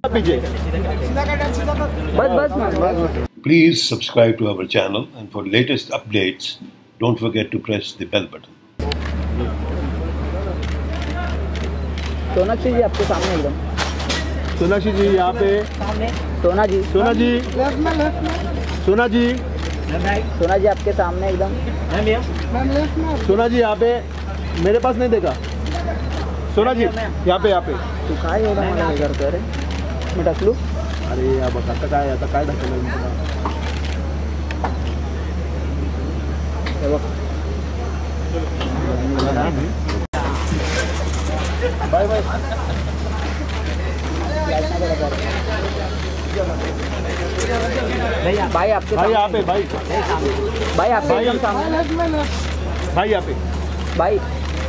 पीछे बस बस। Please subscribe to our channel, and for latest updates, don't forget to press the bell button. Sonakshi जी आपके सामने एकदम। सोनाक्षी जी यहाँ पे। सोना जी। सोना जी। सोना जी। सोना जी आपके सामने एकदम। सोना जी यहाँ पे मेरे पास नहीं देखा। सोना जी यहाँ पे तू काय एवढा मला हे करतोय रे? मी टाकलू। अरे या बघ आता काय ढकललं मी तुला? हे बघ। Bye bye. भाई आपके भाई यहाँ पे भाई। भाई आपके एकदम सामने। भाई यहाँ पे। भाई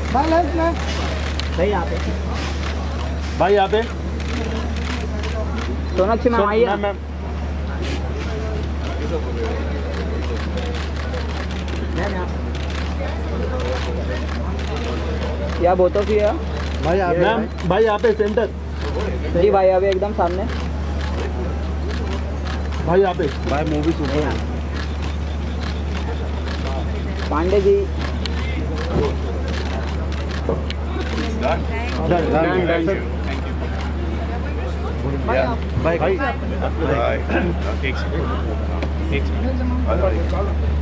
भाई यहाँ पे। भाई यहाँ पे। सोनाक्षी मैम आइए। मैम या बोतो की है भाई यहाँ पे। मैम भाई यहाँ पे सेंटर। जी भाई अभी एकदम सामने। भाई यहाँ पे। भाई मूवी सुन रहे हैं। पांडे जी। भाई भाई।